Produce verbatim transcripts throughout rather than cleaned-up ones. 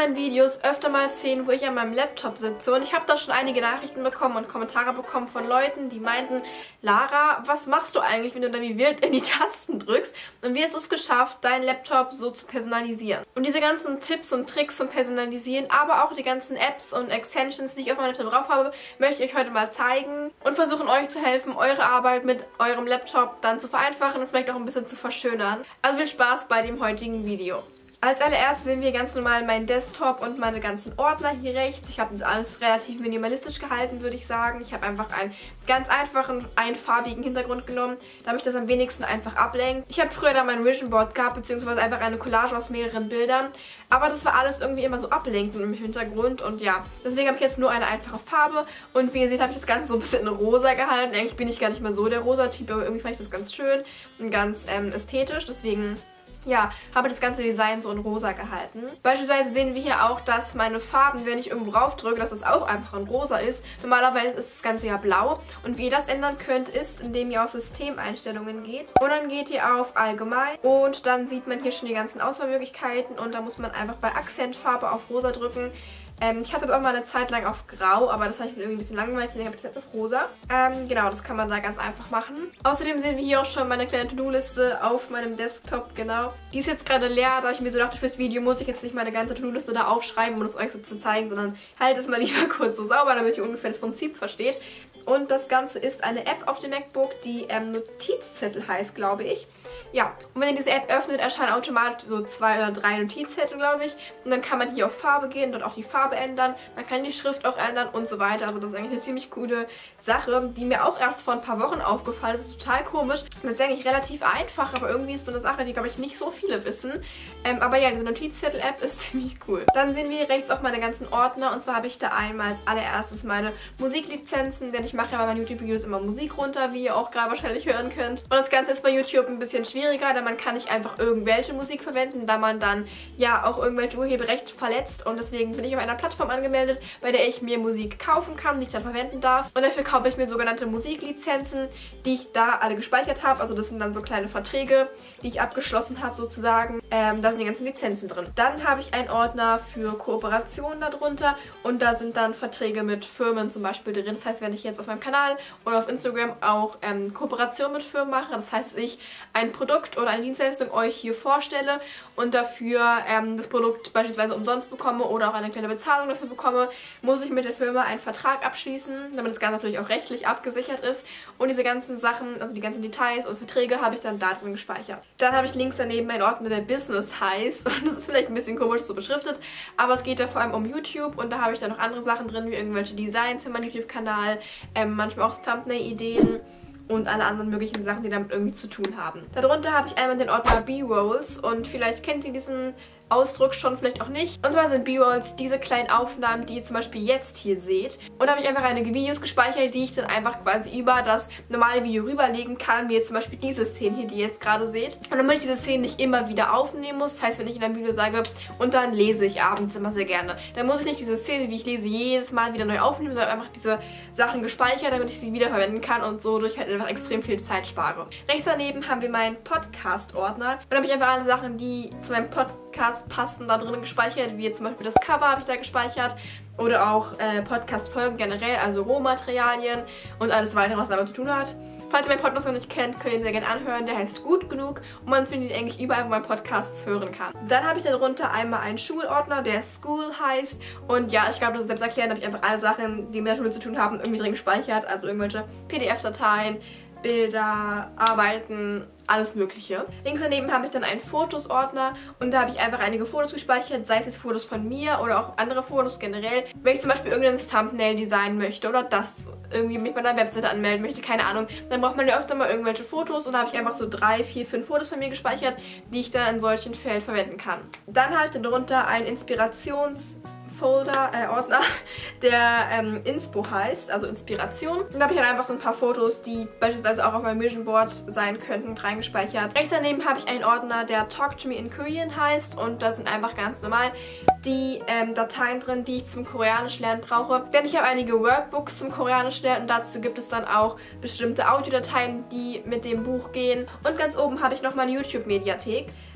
meinen Videos öfter mal Szenen, wo ich an meinem Laptop sitze. Und ich habe da schon einige Nachrichten bekommen und Kommentare bekommen von Leuten, die meinten, Lara, was machst du eigentlich, wenn du da wie wild in die Tasten drückst? Und wie hast du es geschafft, deinen Laptop so zu personalisieren? Und diese ganzen Tipps und Tricks zum Personalisieren, aber auch die ganzen Apps und Extensions, die ich auf meinem Laptop drauf habe, möchte ich euch heute mal zeigen und versuchen euch zu helfen, eure Arbeit mit eurem Laptop dann zu vereinfachen und vielleicht auch ein bisschen zu verschönern. Also viel Spaß bei dem heutigen Video. Als allererstes sehen wir ganz normal meinen Desktop und meine ganzen Ordner hier rechts. Ich habe das alles relativ minimalistisch gehalten, würde ich sagen. Ich habe einfach einen ganz einfachen, einfarbigen Hintergrund genommen, damit das am wenigsten einfach ablenkt. Ich habe früher da mein Vision Board gehabt, beziehungsweise einfach eine Collage aus mehreren Bildern. Aber das war alles irgendwie immer so ablenkend im Hintergrund und ja, deswegen habe ich jetzt nur eine einfache Farbe. Und wie ihr seht, habe ich das Ganze so ein bisschen in rosa gehalten. Eigentlich bin ich gar nicht mal so der rosa-Typ, aber irgendwie fand ich das ganz schön und ganz ähm, ästhetisch. Deswegen... ja, habe das ganze Design so in rosa gehalten. Beispielsweise sehen wir hier auch, dass meine Farben, wenn ich irgendwo raufdrücke, dass es auch einfach in rosa ist. Normalerweise ist das Ganze ja blau. Und wie ihr das ändern könnt, ist, indem ihr auf Systemeinstellungen geht. Und dann geht ihr auf Allgemein. Und dann sieht man hier schon die ganzen Auswahlmöglichkeiten. Und da muss man einfach bei Akzentfarbe auf rosa drücken. Ähm, ich hatte das auch mal eine Zeit lang auf Grau, aber das fand ich dann irgendwie ein bisschen langweilig, deswegen habe ich das jetzt auf Rosa. Ähm, genau, das kann man da ganz einfach machen. Außerdem sehen wir hier auch schon meine kleine To-Do-Liste auf meinem Desktop, genau. Die ist jetzt gerade leer, da ich mir so dachte, fürs Video muss ich jetzt nicht meine ganze To-Do-Liste da aufschreiben, um es euch so zu zeigen, sondern halt es mal lieber kurz so sauber, damit ihr ungefähr das Prinzip versteht. Und das Ganze ist eine App auf dem MacBook, die ähm, Notizzettel heißt, glaube ich. Ja, und wenn ihr diese App öffnet, erscheinen automatisch so zwei oder drei Notizzettel, glaube ich. Und dann kann man hier auf Farbe gehen, dort auch die Farbe ändern. Man kann die Schrift auch ändern und so weiter. Also das ist eigentlich eine ziemlich coole Sache, die mir auch erst vor ein paar Wochen aufgefallen ist. Das ist total komisch. Das ist eigentlich relativ einfach, aber irgendwie ist so eine Sache, die, glaube ich, nicht so viele wissen. Ähm, aber ja, diese Notizzettel-App ist ziemlich cool. Dann sehen wir hier rechts auch meine ganzen Ordner. Und zwar habe ich da einmal als allererstes meine Musiklizenzen, denn ich mache ja bei meinen YouTube-Videos immer Musik runter, wie ihr auch gerade wahrscheinlich hören könnt. Und das Ganze ist bei YouTube ein bisschen schwieriger, denn man kann nicht einfach irgendwelche Musik verwenden, da man dann ja auch irgendwelche Urheberrechte verletzt. Und deswegen bin ich auf einer Plattform angemeldet, bei der ich mir Musik kaufen kann, die ich dann verwenden darf. Und dafür kaufe ich mir sogenannte Musiklizenzen, die ich da alle gespeichert habe. Also das sind dann so kleine Verträge, die ich abgeschlossen habe sozusagen. Ähm, da sind die ganzen Lizenzen drin. Dann habe ich einen Ordner für Kooperationen darunter und da sind dann Verträge mit Firmen zum Beispiel drin. Das heißt, wenn ich jetzt auf meinem Kanal oder auf Instagram auch ähm, Kooperation mit Firmen mache, das heißt, ich ein Produkt oder eine Dienstleistung euch hier vorstelle und dafür ähm, das Produkt beispielsweise umsonst bekomme oder auch eine kleine Bezahlung dafür bekomme, muss ich mit der Firma einen Vertrag abschließen, damit das Ganze natürlich auch rechtlich abgesichert ist. Und diese ganzen Sachen, also die ganzen Details und Verträge, habe ich dann da drin gespeichert. Dann habe ich links daneben einen Ordner, der Business heißt. Und das ist vielleicht ein bisschen komisch so beschriftet, aber es geht da vor allem um YouTube und da habe ich dann noch andere Sachen drin, wie irgendwelche Designs für meinen YouTube-Kanal, ähm, manchmal auch Thumbnail-Ideen und alle anderen möglichen Sachen, die damit irgendwie zu tun haben. Darunter habe ich einmal den Ordner B-Rolls und vielleicht kennt ihr diesen Ausdruck schon, vielleicht auch nicht. Und zwar sind B-Rolls diese kleinen Aufnahmen, die ihr zum Beispiel jetzt hier seht. Und da habe ich einfach einige Videos gespeichert, die ich dann einfach quasi über das normale Video rüberlegen kann, wie jetzt zum Beispiel diese Szene hier, die ihr jetzt gerade seht. Und damit ich diese Szene nicht immer wieder aufnehmen muss, das heißt, wenn ich in einem Video sage, und dann lese ich abends immer sehr gerne, dann muss ich nicht diese Szene, wie ich lese, jedes Mal wieder neu aufnehmen, sondern einfach diese Sachen gespeichert, damit ich sie wiederverwenden kann und so durch halt einfach extrem viel Zeit spare. Rechts daneben haben wir meinen Podcast-Ordner. Und da habe ich einfach alle Sachen, die zu meinem Podcast passen, da drin gespeichert, wie jetzt zum Beispiel das Cover habe ich da gespeichert oder auch äh, Podcast-Folgen generell, also Rohmaterialien und alles weitere, was damit zu tun hat. Falls ihr meinen Podcast noch nicht kennt, könnt ihr ihn sehr gerne anhören. Der heißt Gut Genug und man findet ihn eigentlich überall, wo man Podcasts hören kann. Dann habe ich darunter einmal einen Schulordner, der School heißt. Und ja, ich glaube, das ist selbst erklärt, da habe ich einfach alle Sachen, die mit der Schule zu tun haben, irgendwie drin gespeichert. Also irgendwelche P D F-Dateien, Bilder, Arbeiten, alles mögliche. Links daneben habe ich dann einen Fotos-Ordner und da habe ich einfach einige Fotos gespeichert, sei es jetzt Fotos von mir oder auch andere Fotos generell. Wenn ich zum Beispiel irgendein Thumbnail designen möchte oder das irgendwie mich bei einer Webseite anmelden möchte, keine Ahnung, dann braucht man ja öfter mal irgendwelche Fotos und da habe ich einfach so drei, vier, fünf Fotos von mir gespeichert, die ich dann in solchen Fällen verwenden kann. Dann habe ich dann darunter einen Inspirations- Folder, äh, Ordner, der ähm, Inspo heißt, also Inspiration. Und da habe ich dann einfach so ein paar Fotos, die beispielsweise auch auf meinem Vision Board sein könnten, reingespeichert. Rechts daneben habe ich einen Ordner, der Talk to Me in Korean heißt und da sind einfach ganz normal die ähm, Dateien drin, die ich zum Koreanisch lernen brauche. Denn ich habe einige Workbooks zum Koreanisch lernen und dazu gibt es dann auch bestimmte Audiodateien, die mit dem Buch gehen. Und ganz oben habe ich noch meine YouTube-Mediathek.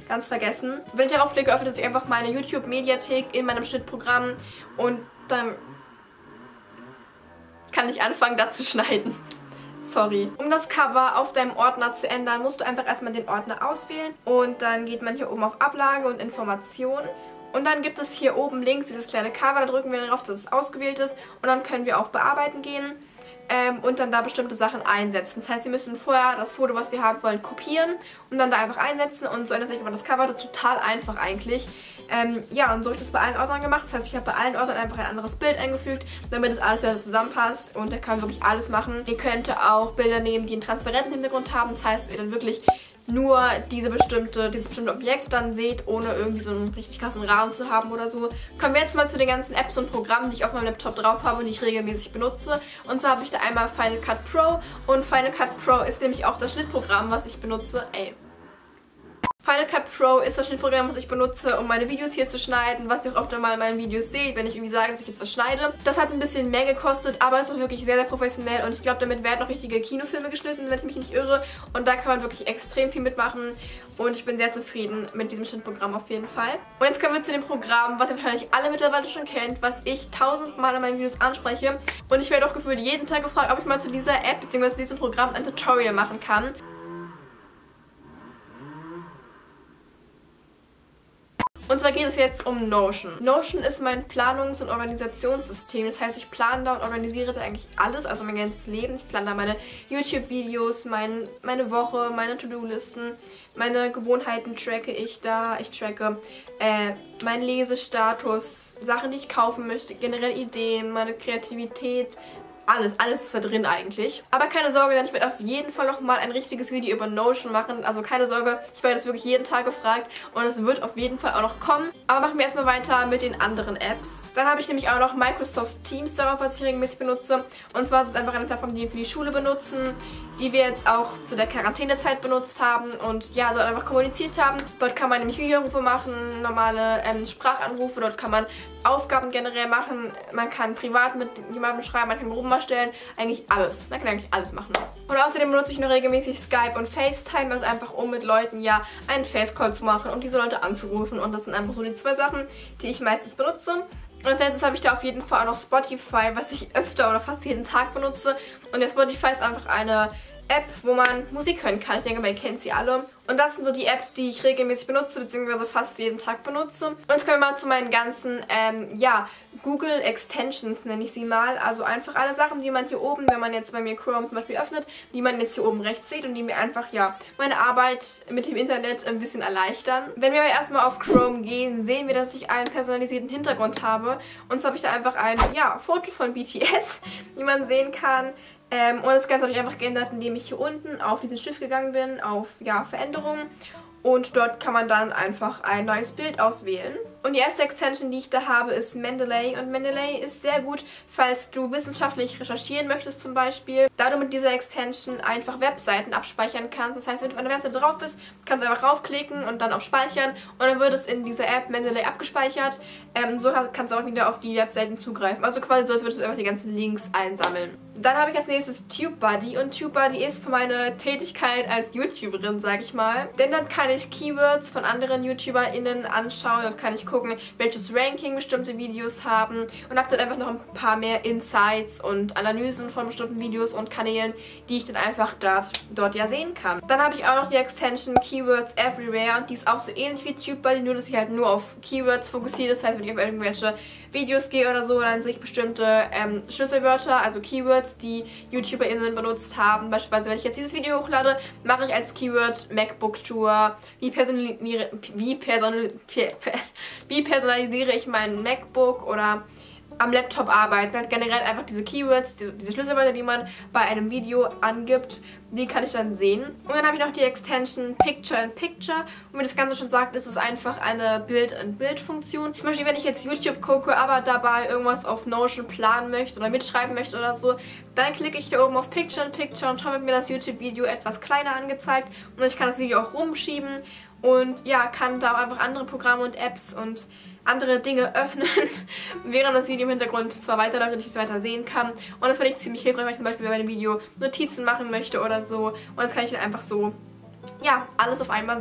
Ganz vergessen. Wenn ich darauf klicke, öffnet sich einfach meine YouTube-Mediathek in meinem Schnittprogramm und dann kann ich anfangen, da zu schneiden. Sorry. Um das Cover auf deinem Ordner zu ändern, musst du einfach erstmal den Ordner auswählen und dann geht man hier oben auf Ablage und Informationen. Und dann gibt es hier oben links dieses kleine Cover, da drücken wir darauf, dass es ausgewählt ist und dann können wir auf Bearbeiten gehen ähm, und dann da bestimmte Sachen einsetzen. Das heißt, wir müssen vorher das Foto, was wir haben wollen, kopieren und dann da einfach einsetzen und so ändert sich einfach das Cover. Das ist total einfach eigentlich. Ähm, ja, und so habe ich das bei allen Ordnern gemacht. Das heißt, ich habe bei allen Ordnern einfach ein anderes Bild eingefügt, damit das alles wieder zusammenpasst und da kann man wirklich alles machen. Ihr könnt auch Bilder nehmen, die einen transparenten Hintergrund haben. Das heißt, ihr dann wirklich nur diese bestimmte, dieses bestimmte Objekt dann seht, ohne irgendwie so einen richtig krassen Rahmen zu haben oder so. Kommen wir jetzt mal zu den ganzen Apps und Programmen, die ich auf meinem Laptop drauf habe und die ich regelmäßig benutze. Und zwar habe ich da einmal Final Cut Pro und Final Cut Pro ist nämlich auch das Schnittprogramm, was ich benutze. Ey. Final Cut Pro ist das Schnittprogramm, was ich benutze, um meine Videos hier zu schneiden, was ihr auch oft mal in meinen Videos seht, wenn ich irgendwie sage, dass ich jetzt was schneide. Das hat ein bisschen mehr gekostet, aber es ist wirklich sehr, sehr professionell und ich glaube, damit werden auch richtige Kinofilme geschnitten, wenn ich mich nicht irre. Und da kann man wirklich extrem viel mitmachen und ich bin sehr zufrieden mit diesem Schnittprogramm auf jeden Fall. Und jetzt kommen wir zu dem Programm, was ihr wahrscheinlich alle mittlerweile schon kennt, was ich tausendmal in meinen Videos anspreche. Und ich werde auch gefühlt jeden Tag gefragt, ob ich mal zu dieser App bzw. diesem Programm ein Tutorial machen kann. Und zwar geht es jetzt um Notion. Notion ist mein Planungs- und Organisationssystem. Das heißt, ich plane da und organisiere da eigentlich alles, also mein ganzes Leben. Ich plane da meine YouTube-Videos, mein, meine Woche, meine To-Do-Listen, meine Gewohnheiten tracke ich da. Ich tracke äh, meinen Lesestatus, Sachen, die ich kaufen möchte, generell Ideen, meine Kreativität. Alles, alles ist da drin eigentlich. Aber keine Sorge, denn ich werde auf jeden Fall nochmal ein richtiges Video über Notion machen. Also keine Sorge, ich werde das wirklich jeden Tag gefragt und es wird auf jeden Fall auch noch kommen. Aber machen wir erstmal weiter mit den anderen Apps. Dann habe ich nämlich auch noch Microsoft Teams darauf, was ich regelmäßig benutze. Und zwar ist es einfach eine Plattform, die wir für die Schule benutzen, die wir jetzt auch zu der Quarantänezeit benutzt haben und ja, dort einfach kommuniziert haben. Dort kann man nämlich Videoanrufe machen, normale ähm, Sprachanrufe, dort kann man Aufgaben generell machen, man kann privat mit jemandem schreiben, man kann Gruppen erstellen, eigentlich alles. Man kann eigentlich alles machen. Und außerdem benutze ich noch regelmäßig Skype und FaceTime, also einfach um mit Leuten ja einen Facecall zu machen und diese Leute anzurufen. Und das sind einfach so die zwei Sachen, die ich meistens benutze. Und als letztes habe ich da auf jeden Fall auch noch Spotify, was ich öfter oder fast jeden Tag benutze. Und der Spotify ist einfach eine App, wo man Musik hören kann. Ich denke, man kennt sie alle. Und das sind so die Apps, die ich regelmäßig benutze, beziehungsweise fast jeden Tag benutze. Und jetzt kommen wir mal zu meinen ganzen, ähm, ja, Google Extensions nenne ich sie mal. Also einfach alle Sachen, die man hier oben, wenn man jetzt bei mir Chrome zum Beispiel öffnet, die man jetzt hier oben rechts sieht und die mir einfach, ja, meine Arbeit mit dem Internet ein bisschen erleichtern. Wenn wir aber erstmal auf Chrome gehen, sehen wir, dass ich einen personalisierten Hintergrund habe. Und zwar habe ich da einfach ein, ja, Foto von B T S, wie man sehen kann. Ähm, und das Ganze habe ich einfach geändert, indem ich hier unten auf diesen Stift gegangen bin, auf ja, Veränderungen. Und dort kann man dann einfach ein neues Bild auswählen. Und die erste Extension, die ich da habe, ist Mendeley. Und Mendeley ist sehr gut, falls du wissenschaftlich recherchieren möchtest zum Beispiel. Da du mit dieser Extension einfach Webseiten abspeichern kannst. Das heißt, wenn du auf einer Webseite drauf bist, kannst du einfach raufklicken und dann auf Speichern. Und dann wird es in dieser App Mendeley abgespeichert. Ähm, so kannst du auch wieder auf die Webseiten zugreifen. Also quasi so, als würdest du einfach die ganzen Links einsammeln. Dann habe ich als nächstes TubeBuddy. Und TubeBuddy ist für meine Tätigkeit als YouTuberin, sag ich mal. Denn dort kann ich Keywords von anderen YouTuberInnen anschauen. Dort kann ich gucken, welches Ranking bestimmte Videos haben und habe dann einfach noch ein paar mehr Insights und Analysen von bestimmten Videos und Kanälen, die ich dann einfach dort, dort ja sehen kann. Dann habe ich auch noch die Extension Keywords Everywhere und die ist auch so ähnlich wie TubeBuddy, nur dass sie halt nur auf Keywords fokussiert. Das heißt, wenn ich auf irgendwelche Videos gehe oder so, dann sehe ich bestimmte ähm, Schlüsselwörter, also Keywords, die YouTuberInnen benutzt haben. Beispielsweise, wenn ich jetzt dieses Video hochlade, mache ich als Keyword MacBook Tour, wie personalisiere, wie personal, wie personalisiere ich mein MacBook oder am Laptop arbeiten. Halt generell einfach diese Keywords, die, diese Schlüsselwörter, die man bei einem Video angibt, die kann ich dann sehen. Und dann habe ich noch die Extension Picture in Picture. Und wie das Ganze schon sagt, ist es einfach eine Bild-in-Bild-Funktion. Zum Beispiel, wenn ich jetzt YouTube gucke, aber dabei irgendwas auf Notion planen möchte oder mitschreiben möchte oder so, dann klicke ich hier oben auf Picture in Picture und schon wird mir das YouTube-Video etwas kleiner angezeigt. Und ich kann das Video auch rumschieben und ja, kann da auch einfach andere Programme und Apps und andere Dinge öffnen, während das Video im Hintergrund zwar weiterläuft und ich es weiter sehen kann. Und das finde ich ziemlich hilfreich, wenn ich zum Beispiel bei einem Video Notizen machen möchte oder so. Und das kann ich dann einfach so, ja, alles auf einmal sehen.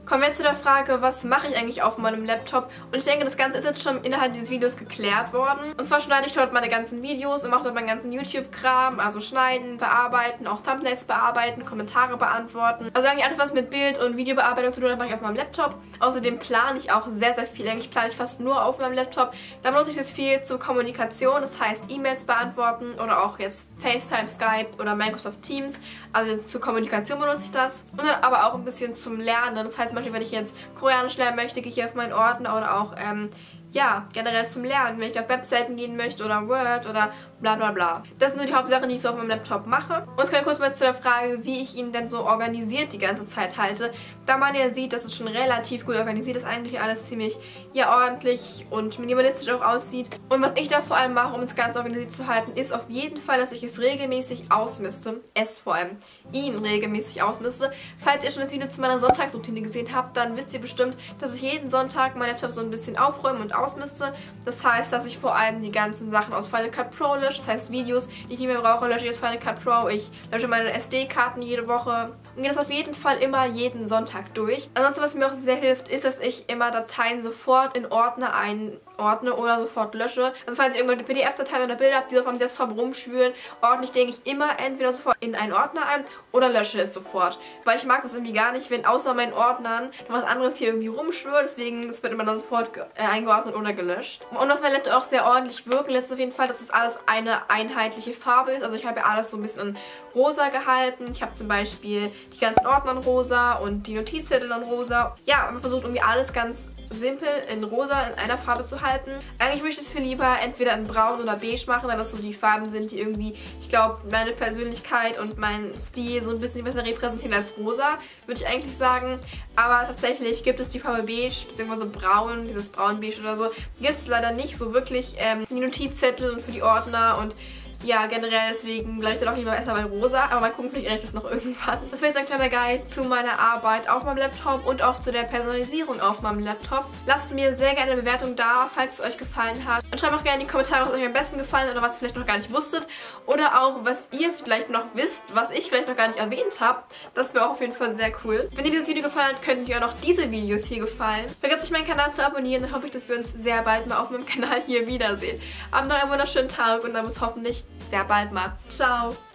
Kommen wir jetzt zu der Frage, was mache ich eigentlich auf meinem Laptop? Und ich denke, das Ganze ist jetzt schon innerhalb dieses Videos geklärt worden. Und zwar schneide ich dort meine ganzen Videos und mache dort meinen ganzen YouTube-Kram, also schneiden, bearbeiten, auch Thumbnails bearbeiten, Kommentare beantworten. Also eigentlich alles, was mit Bild- und Videobearbeitung zu tun hat, mache ich auf meinem Laptop. Außerdem plane ich auch sehr, sehr viel. Eigentlich plane ich fast nur auf meinem Laptop. Da benutze ich das viel zur Kommunikation, das heißt E-Mails beantworten oder auch jetzt FaceTime, Skype oder Microsoft Teams. Also zur Kommunikation benutze ich das. Und dann aber auch ein bisschen zum Lernen. Das heißt zum Beispiel, wenn ich jetzt Koreanisch lernen möchte, gehe ich hier auf meinen Ordner oder auch, ähm, ja, generell zum Lernen, wenn ich auf Webseiten gehen möchte oder Word oder bla bla bla. Das sind nur die Hauptsachen, die ich so auf meinem Laptop mache. Und jetzt kommen wir kurz mal zu der Frage, wie ich ihn denn so organisiert die ganze Zeit halte. Da man ja sieht, dass es schon relativ gut organisiert ist, eigentlich alles ziemlich, ja, ordentlich und minimalistisch auch aussieht. Und was ich da vor allem mache, um es ganz organisiert zu halten, ist auf jeden Fall, dass ich es regelmäßig ausmiste. Es vor allem ihn regelmäßig ausmiste. Falls ihr schon das Video zu meiner Sonntagsroutine gesehen habt, dann wisst ihr bestimmt, dass ich jeden Sonntag meinen Laptop so ein bisschen aufräume und ausmiste. Das heißt, dass ich vor allem die ganzen Sachen aus Final Cut Pro lösche. Das heißt, Videos, die ich nicht mehr brauche, lösche ich aus Final Cut Pro. Ich lösche meine S D-Karten jede Woche und gehe das auf jeden Fall immer jeden Sonntag durch. Ansonsten, was mir auch sehr hilft, ist, dass ich immer Dateien sofort in Ordner einordne oder sofort lösche. Also falls ich irgendwelche P D F-Dateien oder Bilder habe, die auf meinem Desktop rumschwüren, ordne ich, denke ich, immer entweder sofort in einen Ordner ein oder lösche es sofort. Weil ich mag das irgendwie gar nicht, wenn außer meinen Ordnern noch was anderes hier irgendwie rumschwirrt. Deswegen, das wird immer dann sofort äh, eingeordnet oder gelöscht. Und was mein Laptop auch sehr ordentlich wirken lässt, auf jeden Fall, dass es alles eine einheitliche Farbe ist. Also ich habe ja alles so ein bisschen in rosa gehalten. Ich habe zum Beispiel die ganzen Ordner in rosa und die Notizzettel in rosa. Ja, man versucht irgendwie alles ganz simpel in rosa in einer Farbe zu halten. Eigentlich möchte ich es viel lieber entweder in braun oder beige machen, weil das so die Farben sind, die irgendwie, ich glaube, meine Persönlichkeit und meinen Stil so ein bisschen besser repräsentieren als rosa, würde ich eigentlich sagen. Aber tatsächlich gibt es die Farbe beige, beziehungsweise braun, dieses braun-beige oder so, gibt es leider nicht so wirklich ähm, die Notizzettel und für die Ordner und ja, generell, deswegen bleibe ich dann auch lieber erstmal bei rosa, aber mal gucken, vielleicht ändere ich das noch irgendwann. Das war jetzt ein kleiner Guide zu meiner Arbeit auf meinem Laptop und auch zu der Personalisierung auf meinem Laptop. Lasst mir sehr gerne eine Bewertung da, falls es euch gefallen hat. Und schreibt auch gerne in die Kommentare, was euch am besten gefallen hat oder was ihr vielleicht noch gar nicht wusstet. Oder auch, was ihr vielleicht noch wisst, was ich vielleicht noch gar nicht erwähnt habe. Das wäre auch auf jeden Fall sehr cool. Wenn dir dieses Video gefallen hat, könnten dir auch noch diese Videos hier gefallen. Vergesst nicht, meinen Kanal zu abonnieren, dann hoffe ich, dass wir uns sehr bald mal auf meinem Kanal hier wiedersehen. Habt noch einen wunderschönen Tag und dann bis hoffentlich sehr bald mal. Ciao!